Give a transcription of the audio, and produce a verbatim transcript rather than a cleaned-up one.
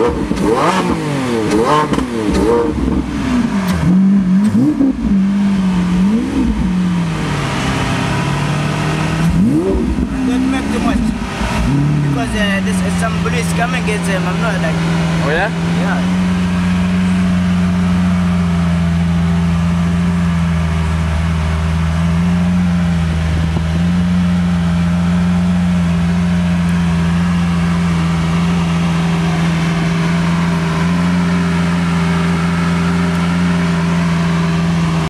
Don't make too much. Because uh, this is some police coming against him. I'm not like. Oh yeah? Yeah.